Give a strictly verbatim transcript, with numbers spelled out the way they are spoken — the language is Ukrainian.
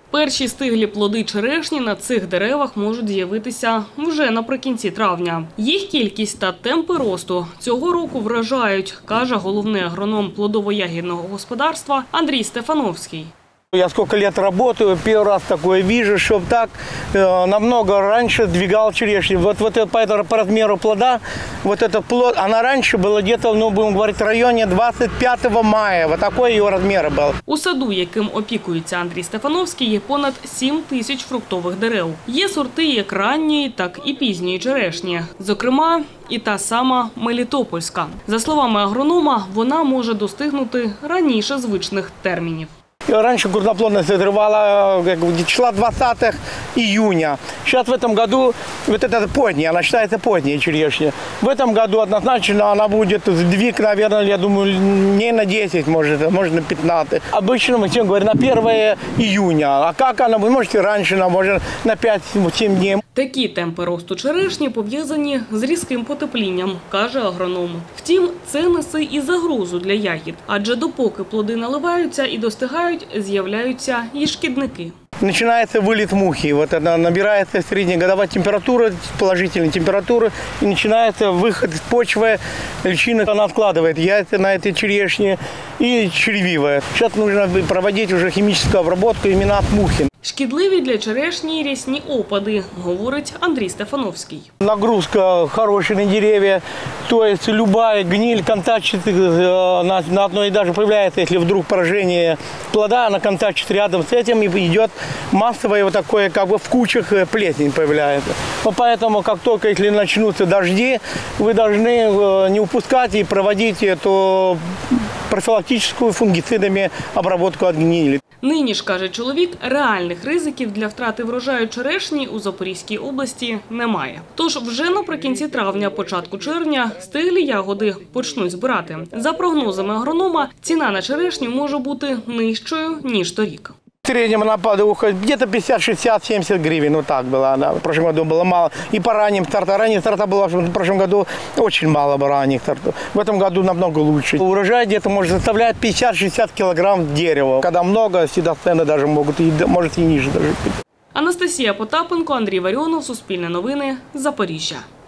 Перші стиглі плоди черешні на цих деревах можуть з'явитися вже наприкінці травня. Їх кількість та темпи росту цього року вражають, каже головний агроном плодово-ягідного господарства Андрій Стефановський. Я сколько лет работаю, первый раз такое вижу, что так э, намного раньше двигал черешню. Вот, вот это, по, по размеру плода, вот этот плод, она раньше была где-то, ну, будем говорить, в районе двадцять п'ятого мая. Вот такой ее размер был. У саду, яким опікується Андрій Стефановський, є понад сім тисяч фруктових дерев. Є сорти як ранньої, так і пізньої черешні. Зокрема, і та сама Мелітопольська. За словами агронома, вона може достигнути раніше звичних термінів. Раньше крупноплодность отрывала числа двадцатого июня. Сейчас в этом году, вот это поздняя, она считается поздняя черешня. В этом году однозначно она будет сдвиг, наверное, я думаю, не на десять, может, может на пятнадцать. Обычно мы всем говорим на первое июня. А как она, вы можете раньше, она может на п'ять-сім дней. Такі темпи росту черешні пов'язані з різким потеплінням, каже агроном. Втім, це несе і загрозу для ягід, адже допоки плоди наливаються і достигають, з'являються і шкідники. Начинается вылет мухи, вот она набирается среднегодовая температура, положительная температура, и начинается выход из почвы, личинок, она откладывает яйца на этой черешне и червивая. Сейчас нужно проводить уже химическую обработку именно от мухи. Шкідливі для черешні рясні опади, говорить Андрій Стефановський. Нагрузка хорошая на деревья, то есть любая гниль, контактит на, на одной и даже появляется, если вдруг поражение плода, она контактит рядом с этим и идет массовое вот такое, как бы в кучах плесень появляется. Поэтому, как только если начнутся дожди, вы должны не упускать и проводить эту профілактичну фунгіцидами обробку від гнилі. Нині ж, каже чоловік, реальних ризиків для втрати врожаю черешні у Запорізькій області немає. Тож вже наприкінці травня, початку червня стиглі ягоди почнуть збирати. За прогнозами агронома, ціна на черешню може бути нижчою, ніж торік. В среднем она уходит где-то пятьдесят, шестьдесят, семьдесят гривен. Вот так было она. В прошлом году было мало. И по ранним стартам. Ранним стартам было в прошлом году очень мало было ранних стартов. В этом году намного лучше. Урожай где-то может составлять пятьдесят-шестьдесят килограмм дерева. Когда много, всегда цены даже могут, может и ниже даже быть. Анастасія Потапенко, Андрій Варіонов, Суспільне новини, Запоріжжя.